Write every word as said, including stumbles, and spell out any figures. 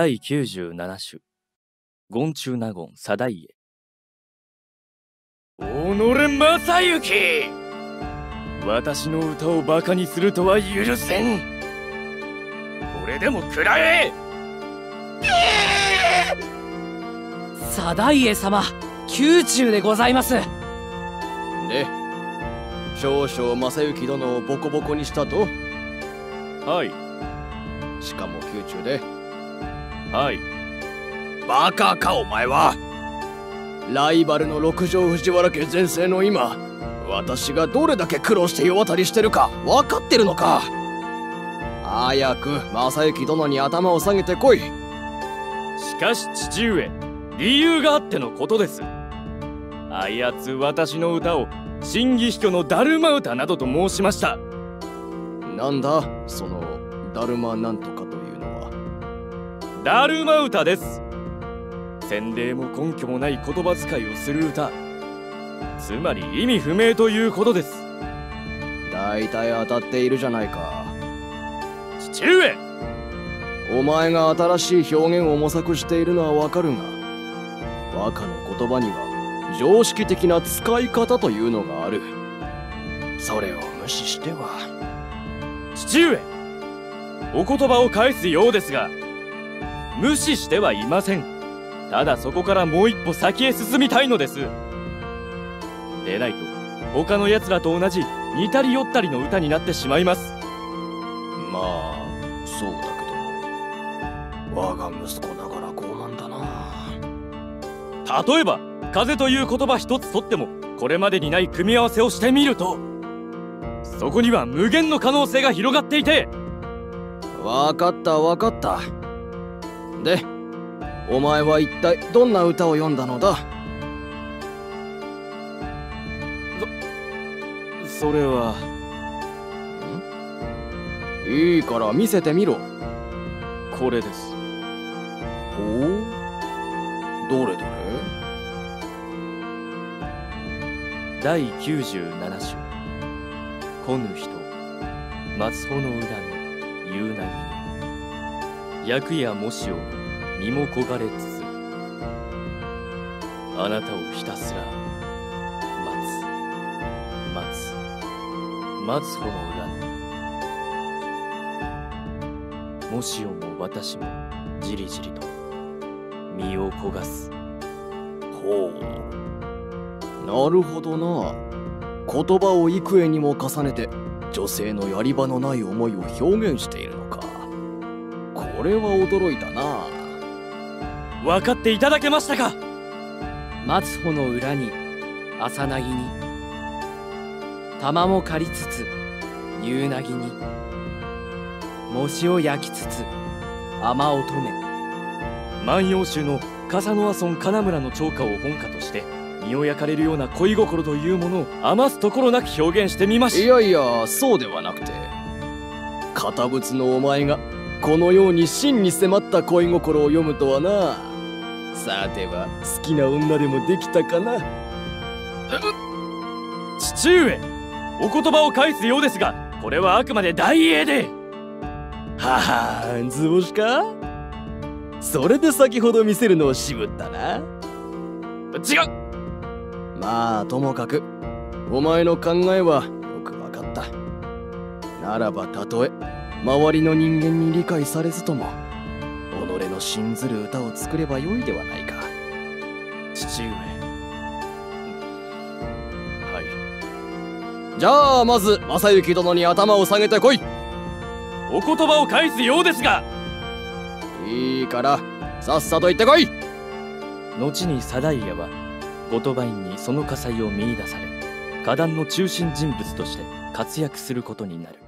だいきゅうじゅうなな種権中納言定家。己正行、私の歌をバカにするとは許せん。これでも食らえ。 定家様、宮中でございます。 で、少々正行殿をボコボコにしたと。 はい。 しかも宮中で。 はい。 バカかお前は。ライバルの六条藤原家全盛の今、私がどれだけ苦労して世渡りしてるか分かってるのか。早く正行殿に頭を下げてこい。 しかし父上、理由があってのことです。あやつ私の歌を真偽卑怯のダルマ歌などと申しました。 なんだそのダルマなんとかというのは。 ダルマ歌です。洗礼も根拠もない言葉遣いをする歌、つまり意味不明ということです。 大体当たっているじゃないか。 父上、 お前が新しい表現を模索しているのはわかるが、和歌の言葉には常識的な使い方というのがある。それを無視しては。 父上、お言葉を返すようですが、無視してはいません。ただそこからもう一歩先へ進みたいのです。でないと他の奴らと同じ似たり寄ったりの歌になってしまいます。 まあそうだけど、我が息子ながら傲慢だな。 例えば風という言葉一つとってもこれまでにない組み合わせをしてみると、そこには無限の可能性が広がっていて。 わかったわかった。で、お前は一体どんな歌を読んだのだ。 そ、それは。 ん？いいから見せてみろ。 これです。 ほう、どれどれ。 だいきゅうじゅうなな種来ぬ人、松穂の裏の夕凪に、役やもしを身も焦がれつつ、あなたをひたすら待つ待つ待つ穂の裏の、もしをも私もじりじりと身を焦がす。 ほう、なるほどな。言葉を幾重にも重ねて女性のやり場のない思いを表現しているのか。これは驚いたな。 分かっていただけましたか。 松穂の裏に朝凪に、玉も借りつつ夕凪に、餅を焼きつつ雨乙女。 万葉集の笠野村金村の長歌を本歌として身を焼かれるような恋心というものを余すところなく表現してみました。 いやいや、そうではなくて、堅物のお前がこのように真に迫った恋心を読むとはな。さては好きな女でもできたかな。 父上、お言葉を返すようですが、これはあくまで大英で。 ははん、図星か。それで先ほど見せるのを渋ったな。 違う。 まあともかくお前の考えはよく分かった。ならばたとえ周りの人間に理解されずとも、己の信ずる歌を作ればよいではないか。 父上。はい。 じゃあまず正行殿に頭を下げてこい。 お言葉を返すようですが。 いいからさっさと行ってこい。 後に定家は後鳥羽院にその火災を見出され、歌壇の中心人物として活躍することになる。